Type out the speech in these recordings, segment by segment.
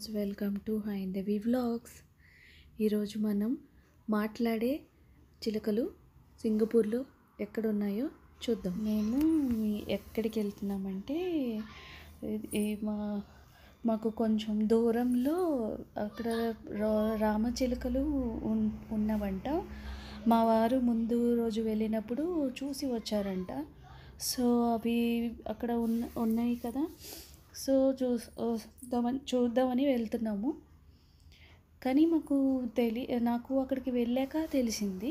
Welcome to Haindavi vlogs. ఈరోజు మనం మాట్లాడే చిలుకలు సింగపూర్లో ఎక్కడ ఉన్నాయో చూద్దాం. మేము ఎక్కడికి వెళ్తున్నామంటే మాకు కొంచెం దూరంలో అక్కడ రామచిలుకలు ఉన్నవంట. మా వారు ముందు రోజు వెళ్ళినప్పుడు చూసి వచ్చారంట. సో అవి అక్కడ ఉన్నాయి కదా, సో చూద్దామని వెళ్తున్నాము. కానీ నాకు అక్కడికి వెళ్ళాక తెలిసింది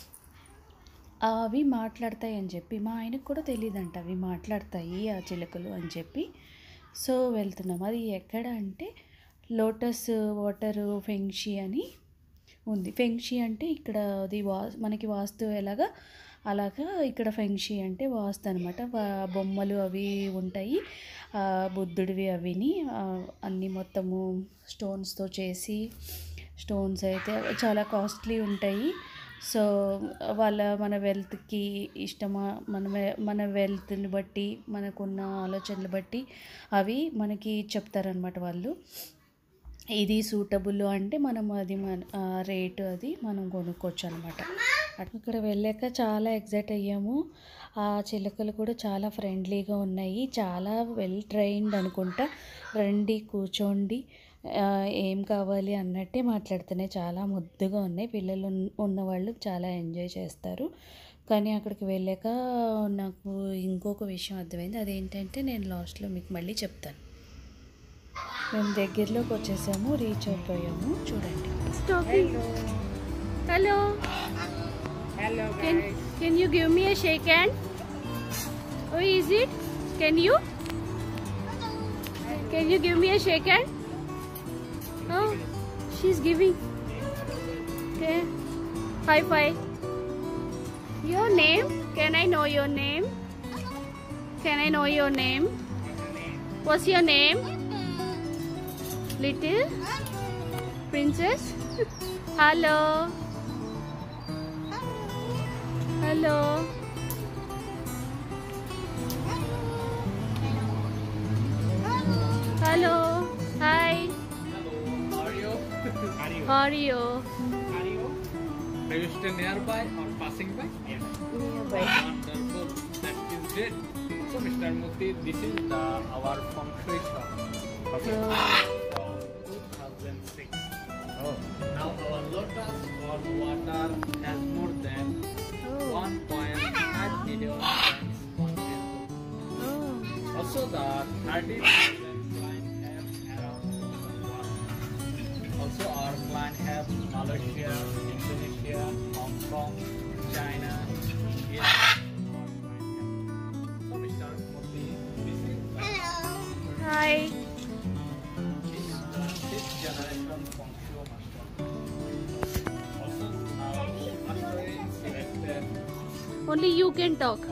అవి మాట్లాడతాయి అని చెప్పి. మా ఆయనకు కూడా తెలియదంట అవి మాట్లాడతాయి ఆ చిలుకలు అని చెప్పి. సో వెళ్తున్నాము. అది ఎక్కడ అంటే లోటస్ వాటర్ ఫెంక్షీ అని ఉంది. ఫెంక్షీ అంటే ఇక్కడ అది మనకి వాస్తు అలాగా ఇక్కడ ఫెంక్షీ అంటే వాస్తు అనమాట. బొమ్మలు అవి ఉంటాయి, బుద్ధుడివి అవిని అన్నీ మొత్తము స్టోన్స్తో చేసి. స్టోన్స్ అయితే చాలా కాస్ట్లీ ఉంటాయి. సో మన వెల్త్కి ఇష్టమా, మన వెల్త్ని బట్టి, మనకున్న ఆలోచనలు బట్టి అవి మనకి చెప్తారనమాట వాళ్ళు. ఇది సూటబుల్ అంటే మనం అది రేటు అది మనం కొనుక్కోవచ్చు అనమాట. అక్కడ వెళ్ళాక చాలా ఎగ్జైట్ అయ్యాము. ఆ చిలుకలు కూడా చాలా ఫ్రెండ్లీగా ఉన్నాయి, చాలా వెల్ ట్రైన్డ్ అనుకుంటా. రండి కూర్చోండి, ఏం కావాలి అన్నట్టే మాట్లాడుతున్నాయి. చాలా ముద్దుగా ఉన్నాయి. పిల్లలు ఉన్నవాళ్ళు చాలా ఎంజాయ్ చేస్తారు. కానీ అక్కడికి వెళ్ళాక నాకు ఇంకొక విషయం అర్థమైంది. అదేంటంటే నేను లాస్ట్లో మీకు మళ్ళీ చెప్తాను. మేము దగ్గరలోకి వచ్చేసాము, రీచ్ అయిపోయాము. చూడండి. Hello. Hello guys. Can you give me a shake hand? Who is it? Can you give me a shake hand? Oh, she's giving. Okay. High five. Your name? Can I know your name? Can I know your name? What's your name? Little princess. Hello. Hello. Hello. Hi. How are you? How are you? Are you still nearby or passing by? Yes. Nearby. Wonderful. That is great. So, Mr. Muti, this is our feng shui shop. Okay. From 2006. Oh. Now our lotus or water has more than 1.5 million plants on Facebook. Oh. Also, the 30,000 clients have around water. Also, our clients have Malaysia, Indonesia, Hong Kong, China, India. So, Mr. Modi, this is Hi. fifth generation Feng Shui master. Also, now master is selected. Only you can talk.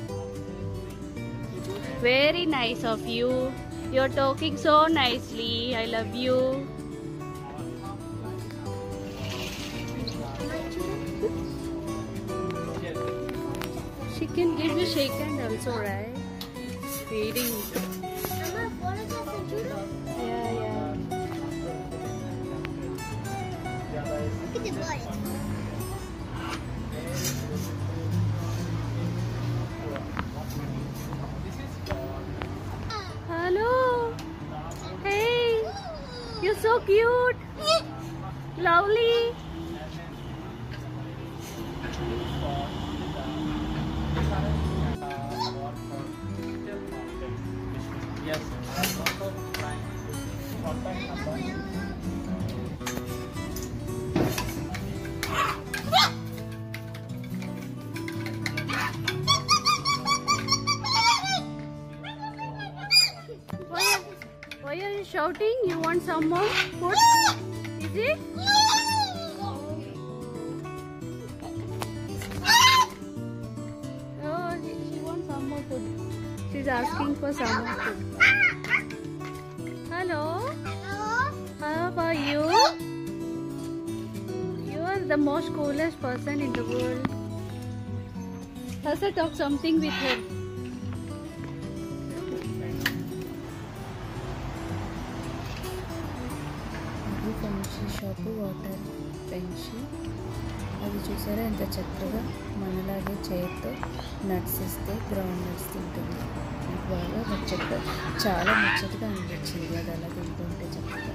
Very nice of you. You're talking so nicely. I love you. She can give you shake hand also, right? Feeding. Yeah, yeah. Look at the boy. Hello. Hey. You're so cute. Lovely. Yes, I am also trying to contact number. Why are you shouting? You want some more food? Is it? Oh, she wants some more food. She's asking for some more food. Hello. How are you? You are the most coolest person in the world. Hasa, talk something with her. ఫెంక్షీ shop, water ఫెంక్షీ. అది చూసారా ఎంత చక్కగా మనలాగే చేతితో nuts ఇస్తే ground nuts తింటుంది. నాకు బాగా ముచ్చటగా చాలా ముచ్చటగా అనిపించింది. అది అలా తింటుంటే చక్కగా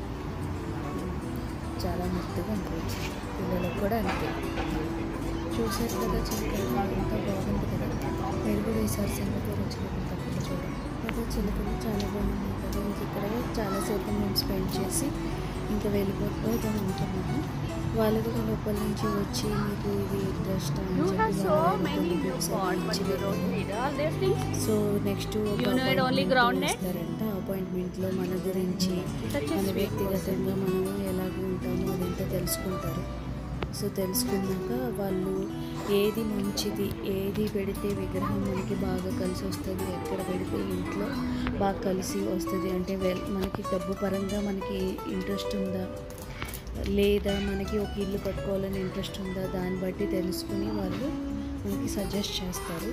చాలా ముద్దుగా అనిపించింది. పిల్లలకు కూడా అంతే. చూసారు కదా చిలుకలు ఎంతో బాగుంది కదా. మీరు కూడా ఈసారి సింగపూర్ వచ్చినప్పుడు తప్పకుండా చూడండి. అదే చిలుకలు చాలా బాగున్నాయి కదా. ఇంక ఇక్కడ చాలాసేపు మేము స్పెండ్ చేసి ఇంకా వెళ్ళిపోతూ ఉంటున్నాము. వాళ్ళు కూడా లోపల నుంచి వచ్చి మీకు ఇది ఇంట్రెస్ట్ అని You have so many చెప్పి new pots, but you don't need all these things. So next You know it only groundnut? ఇస్తారంట. అపాయింట్మెంట్లో మన గురించి Such a మన sweet వ్యక్తిగతంగా మనము ఎలాగ ఉంటామో అదంతా తెలుసుకుంటారు. సో తెలుసుకున్నాక వాళ్ళు ఏది మంచిది, ఏది పెడితే విగ్రహం మనకి బాగా కలిసి వస్తుంది, ఎక్కడ పెడితే ఇంట్లో బాగా కలిసి వస్తుంది అంటే మనకి డబ్బు పరంగా మనకి ఇంట్రెస్ట్ ఉందా, లేదా మనకి ఒక ఇల్లు కట్టుకోవాలని ఇంట్రెస్ట్ ఉందా, దాన్ని బట్టి తెలుసుకుని వాళ్ళు మనకి సజెస్ట్ చేస్తారు.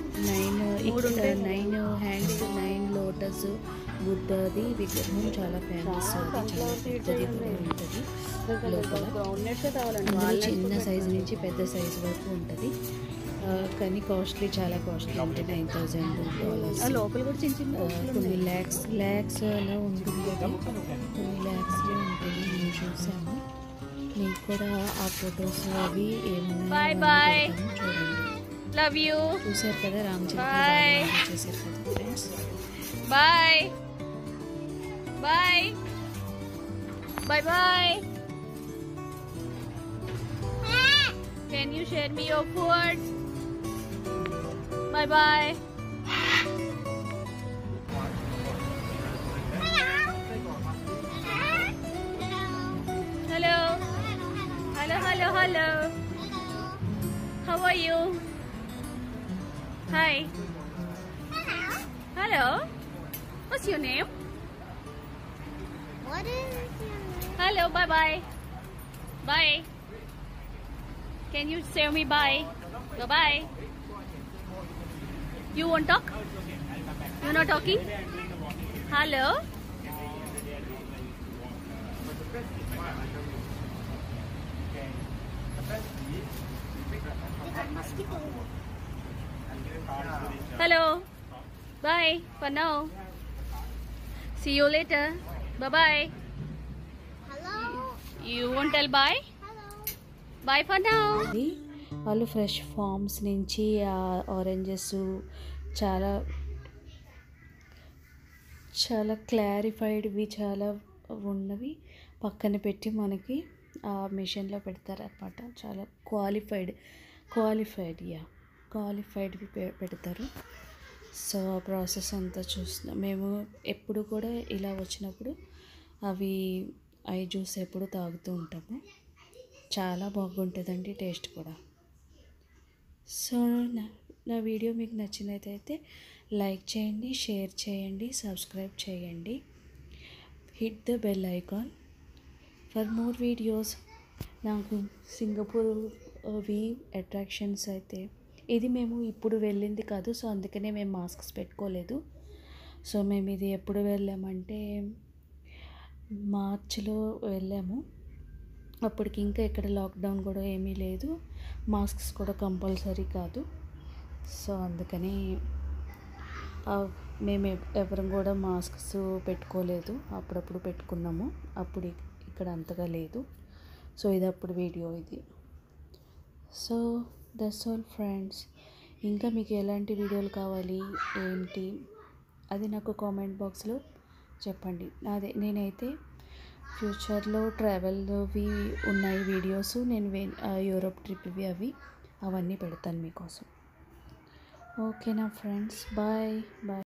9 హ్యాండ్స్ 9 లోటస్ బుద్ధది విగ్రహం చాలా ఫేమస్. అది చాలా పెద్దది కూడా ఉంటుంది. లోపల అందులో చిన్న సైజు నుంచి పెద్ద సైజు వరకు ఉంటుంది. కానీ కాస్ట్లీ, చాలా కాస్ట్లీ అంటే $9,000. లోపల కూడా చిన్న చిన్న కొన్ని ల్యాక్స్ అలా ఉంటుంది. అది కొన్ని ల్యాక్స్లో ఉంటుంది. మేము చూసాము. మీకు కూడా ఆ ఫొటోస్ అవి Bye ఏమన్నా bye. చూడండి. Love you. చూసారు కదా రామచంద్ర Bye. చేశారు కదా friends. Bye. Bye. Bye bye. Can you share me your food? Bye bye. Hello. Hello, hello, hello. How are you? Hi. Hello. What's your name? What is your name? Hello, bye bye. Bye. Can you say me bye? Go bye. You won't talk? You're not talking? Hello? Hello. Bye for now. See you later. Bye bye. Hello? You won't tell bye? Hello? Bye for now. అది వాళ్ళు fresh forms నుంచి ఆ oranges చాలా చాలా క్లారిఫైడ్వి చాలా ఉన్నవి పక్కన పెట్టి మనకి ఆ మిషన్లో పెడతారనమాట. చాలా క్వాలిఫైడ్వి పెడతారు. సో ఆ ప్రాసెస్ అంతా చూస్తున్నాం మేము. ఎప్పుడు కూడా ఇలా వచ్చినప్పుడు అవి జ్యూస్ ఎప్పుడు తాగుతూ ఉంటాము. చాలా బాగుంటుందండి టేస్ట్ కూడా. సో నా వీడియో మీకు నచ్చినట్లయితే లైక్ చేయండి, షేర్ చేయండి, సబ్స్క్రైబ్ చేయండి. Hit the bell icon for more videos. నాకు సింగపూర్ అట్రాక్షన్స్ అయితే ఇది మేము ఇప్పుడు వెళ్ళింది కాదు. సో అందుకనే మేము మాస్క్స్ పెట్టుకోలేదు. సో మేము ఇది ఎప్పుడు వెళ్ళామంటే మార్చిలో వెళ్ళాము. అప్పటికి ఇంకా ఇక్కడ లాక్డౌన్ కూడా ఏమీ లేదు, మాస్క్స్ కూడా కంపల్సరీ కాదు. సో అందుకని మేము ఎవరం కూడా మాస్క్స్ పెట్టుకోలేదు. అప్పుడప్పుడు పెట్టుకున్నాము, అప్పుడు ఇక్కడ అంతగా లేదు. సో ఇది అప్పుడు వీడియో ఇది. So that's all friends. ఇంకా మీకు ఎలాంటి వీడియోలు కావాలి ఏంటి అది నాకు కామెంట్ బాక్స్లో చెప్పండి. నేనైతే ఫ్యూచర్లో ట్రావెల్వి ఉన్నాయి వీడియోస్. నేను యూరోప్ ట్రిప్వి అవన్నీ పెడతాను మీకోసం. ఓకేనా ఫ్రెండ్స్? Bye bye.